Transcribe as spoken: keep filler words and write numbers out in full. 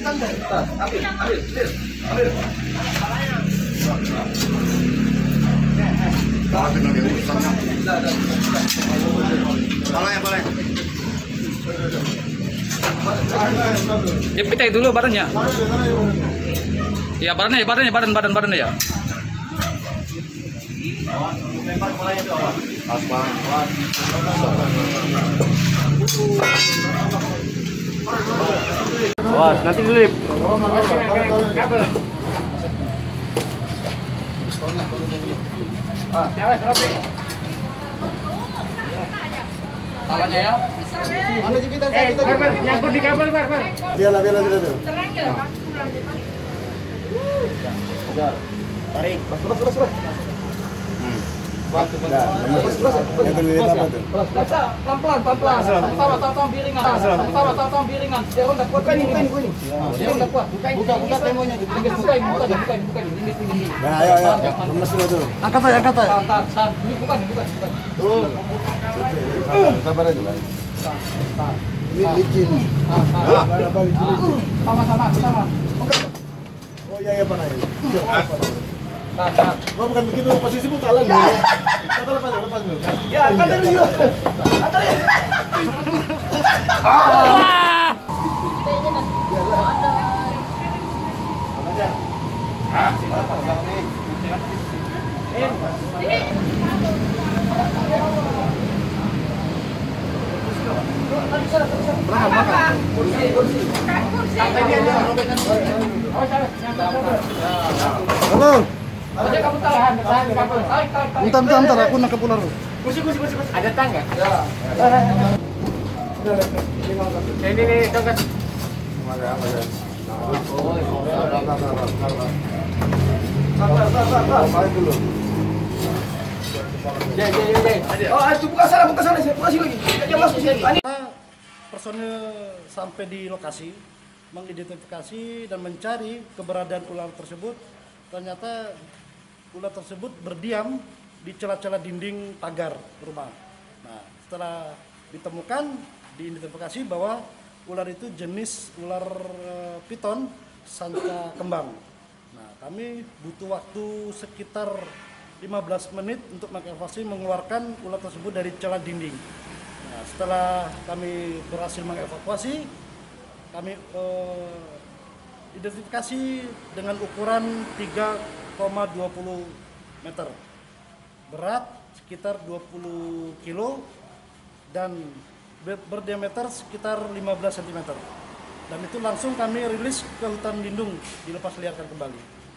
Ambil, ambil, ambil. Balanya, balanya. Ya pitai dulu badannya. Ya badannya, badannya, badan, badan, badannya ya. Wah, nanti dilip. Salahnya ya. Mana kita kita Nyangkut di kabel, Bar, Bar. Biarlah, biarlah, biarlah. Tarik. Bas, bas, bas, bas. Yang terlihat apa tuh? Pelan-pelan, pelan-pelan. Tawa, tawa, tawa biringan. Tawa, tawa, tawa biringan. Dia udah kuat. Bukain, bukain, bukain. Dia udah kuat. Buka, buka temonya. Bukain, bukain, bukain, bukain, bukain. Ini, ini, ini. Nah, ayo, ayo. Lemes dulu tuh. Angkat aja, angkat aja. Tahan, tahan. Ini bukan, bukan, bukan. Tuh. Sabar aja, Bang. Ini licin. Sama-sama, sama. Oh iya, iya, Pak. Tahan, tahan. Oh, bukan begitu, posisi pun kalah nih. Kata lepas, lepas dulu. Ya, kata dulu. Kata dulu. Halo. Aja kamu tahan, tahan, tahan. Bentar, bentar, bentar, aku nangkep ular. Kursi, kursi, kursi. Ada tangga? Ya. Ini, ini, tangga. Sabar, sabar, sabar. Main dulu. Ya, ya, ya, ya. Oh, itu buka sana, buka sana, buka sini lagi. Dia masuk sini. Personil sampai di lokasi mengidentifikasi dan mencari keberadaan ular tersebut. Ternyata ular tersebut berdiam di celah-celah dinding pagar rumah. Nah, setelah ditemukan, diidentifikasi bahwa ular itu jenis ular e, piton sanca kembang. Nah, kami butuh waktu sekitar lima belas menit untuk mengevakuasi, mengeluarkan ular tersebut dari celah dinding. Nah, setelah kami berhasil mengevakuasi, kami eh, identifikasi dengan ukuran tiga koma dua puluh meter, berat sekitar dua puluh kilo, dan berdiameter sekitar lima belas sentimeter. Dan itu langsung kami rilis ke hutan lindung, dilepas liarkan kembali.